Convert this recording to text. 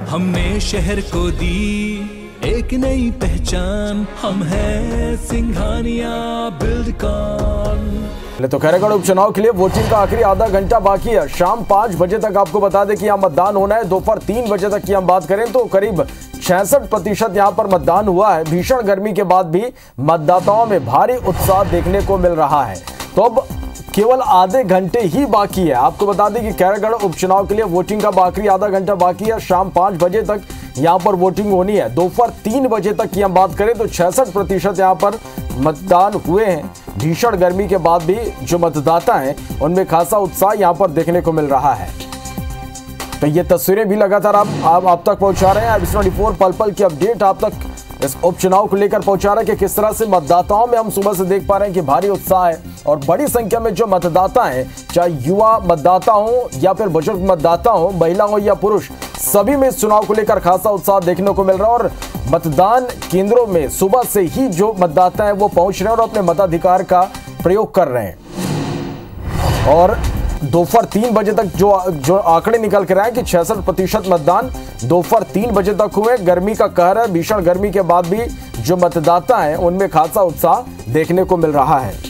हमने शहर को दी एक नई पहचान, हम हैं सिंघानिया बिल्डकॉन। तो खैरगढ़ उपचुनाव के लिए वोटिंग का आखिरी आधा घंटा बाकी है। शाम 5 बजे तक आपको बता दें कि यहाँ मतदान होना है। दोपहर 3 बजे तक की हम बात करें तो करीब 66% यहाँ पर मतदान हुआ है। भीषण गर्मी के बाद भी मतदाताओं में भारी उत्साह देखने को मिल रहा है। तो अब केवल आधे घंटे ही बाकी है। आपको बता दें कि खैरगढ़ उपचुनाव के लिए वोटिंग का आखिरी आधा घंटा बाकी है। शाम 5 बजे तक यहाँ पर वोटिंग होनी है। दोपहर 3 बजे तक की हम बात करें तो 66% यहाँ पर मतदान हुए हैं। भीषण गर्मी के बाद भी जो मतदाता हैं उनमें खासा उत्साह यहाँ पर देखने को मिल रहा है। तो ये तस्वीरें भी लगातार आप तक पहुंचा रहे हैं। एबीसी 24 पल पल की अपडेट आप तक इस उपचुनाव को लेकर पहुंचा रहे हैं कि किस तरह से मतदाताओं में हम सुबह से देख पा रहे हैं कि भारी उत्साह है और बड़ी संख्या में जो मतदाता हैं, चाहे युवा मतदाता हो या फिर बुजुर्ग मतदाता हो, महिला हो या पुरुष, सभी में इस चुनाव को लेकर खासा उत्साह देखने को मिल रहा है। और मतदान केंद्रों में सुबह से ही जो मतदाता हैं वो पहुंच रहे हैं और अपने मताधिकार का प्रयोग कर रहे हैं। और दोपहर 3 बजे तक जो आंकड़े निकल कर आए हैं कि 66% मतदान दोपहर 3 बजे तक हुए। गर्मी का कहर है, भीषण गर्मी के बाद भी जो मतदाता हैं उनमें खासा उत्साह देखने को मिल रहा है।